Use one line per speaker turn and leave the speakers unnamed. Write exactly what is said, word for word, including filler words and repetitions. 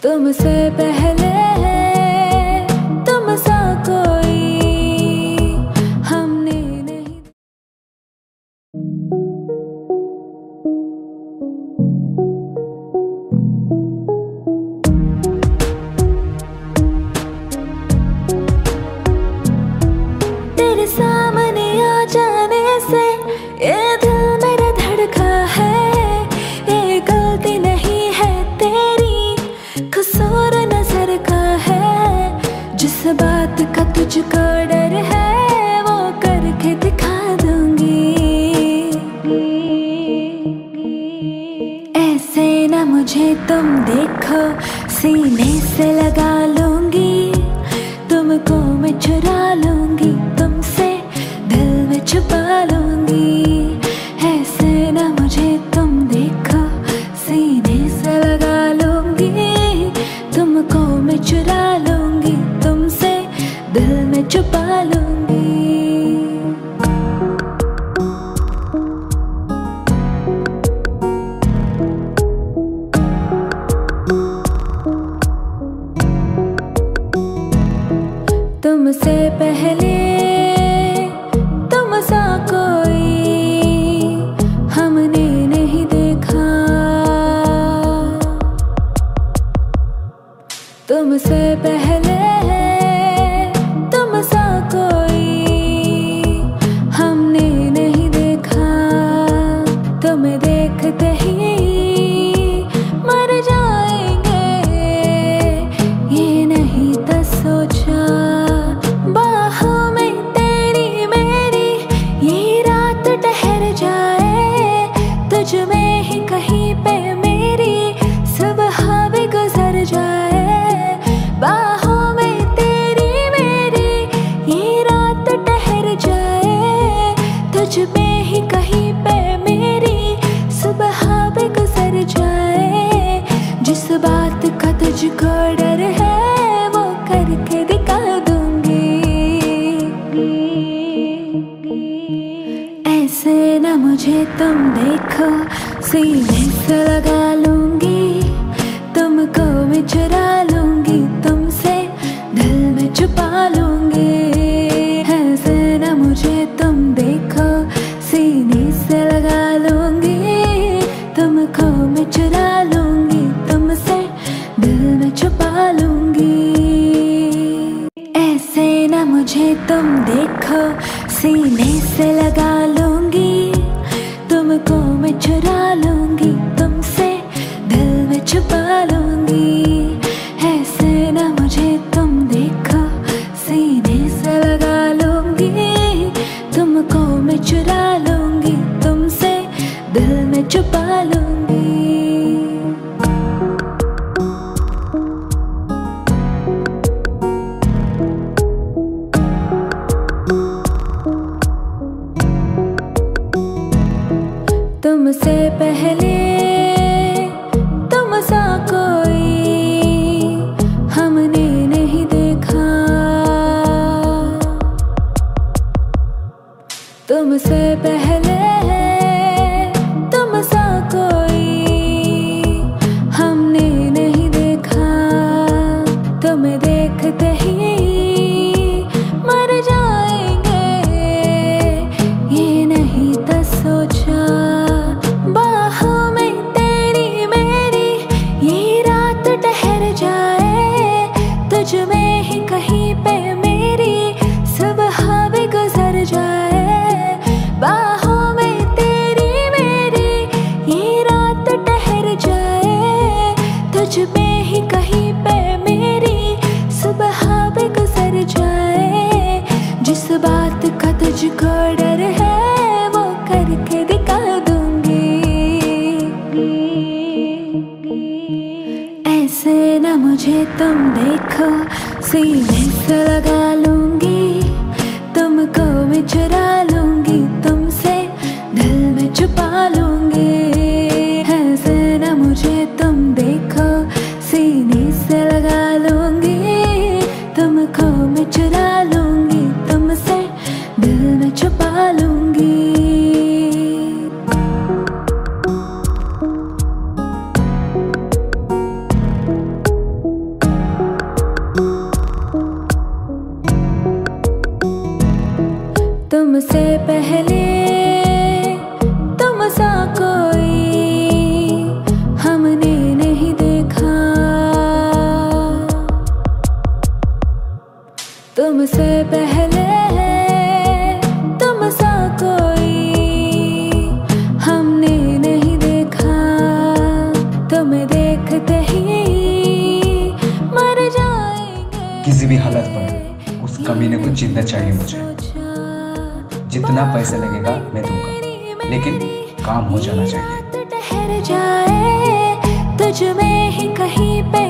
तुमसे पहले तुम सा कोई हमने नहीं। तेरे सामने आ जाने से ये दिल मेरा धड़का है। ये गलती नहीं है तेरी, कसूर नजर का है। जिस बात का तुझको डर है वो करके दिखा दूंगी। ऐसे ना मुझे तुम देखो, सीने से लगा लूंगी। तुमको मैं चुरा लूंगी, तुमसे दिल में छुपा लूंगी। ऐसे ना मुझे तुम देखो, सीने से लगा लूंगी। तुमको मैं चुरा लूंगी, तुमसे दिल में छुपा लूंगी। तुमसे पहले तुम सा कोई हमने नहीं देखा। तुमसे पहले तुम सा कोई हमने नहीं देखा। तुम्हें देखते ही मर जाएंगे, ये नहीं था सोचा। बाहों में तेरी मेरी ये रात ठहर जाए। तुझ में ही कहीं पे मेरी सुबह भी गुजर जाए। बाहों में तेरी मेरी ये रात ठहर जाए। तुझ में ही कहीं पे मेरी सुबह भी गुजर जाए। जिस बात का तुझको डर है वो करके दिखा दूंगी। ऐसे ना मुझे तुम देखो, सीने से लगा लूंगी। तुमको मैं चुरा लूंगी, तुमसे दिल में छुपा लूंगी। ऐसे ना मुझे तुम देखो, सीने से लगा लूंगी। तुमको मैं चुरा लूंगी, तुमसे दिल में छुपा लूंगी। ऐसे ना मुझे तुम देखो, सीने से लगा लूंगी। तुमको मैं चुरा लूंगी, तुमसे दिल में छुपा लूंगी। ऐसे ना मुझे तुम देखो, सीने से लगा लूंगी। तुमको मैं चुरा लूंगी, तुमसे दिल में छुपा लूंगी। तुमसे पहले तुम सा कोई हमने नहीं देखा। तुमसे पहले तुम सा कोई हमने नहीं देखा। तुम्हें देखते ही मर जाएंगे, ये नहीं था सोचा। बाहों में तेरी मेरी ये रात ठहर जाए। तुझ में ही कहीं पे मेरी सुबह भी गुजर जाए। बाहों में तेरी मेरी ये रात ठहर जाए। तुझ में ही कहीं पे मेरी सुबह भी गुजर जाए। जिस बात का तुझको डर है वो करके दिखा दूंगी। ऐसे ना मुझे तुम देखो, सीने से लगा लूंगी। तुमको मैं चुरा लूंगी, तुमसे दिल में छुपा लूंगी। ऐसे ना मुझे तुम देखो, सीने से लगा लूंगी। तुमको मैं चुरा लूंगी, तुमसे दिल में छुपा लूंगी।
किसी भी हालत पर उस कमीने को जिंदा चाहिए मुझे। जितना पैसा लगेगा मैं दूंगा, लेकिन काम हो जाना चाहिए।
ठहर जाए तुझ में ही कहीं पे